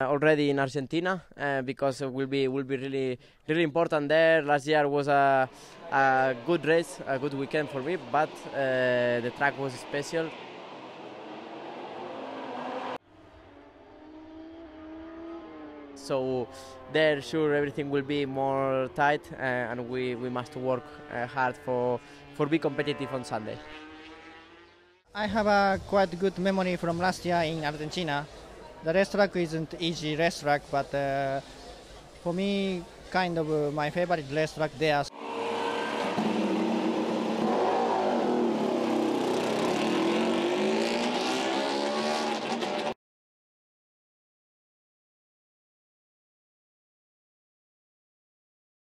already in Argentina because it will be really important there. Last year was a good race, a good weekend for me, but the track was special. So there, sure, everything will be more tight, and we must work hard for be competitive on Sunday. I have a quite good memory from last year in Argentina. The racetrack isn't easy racetrack, but for me, kind of my favorite racetrack there.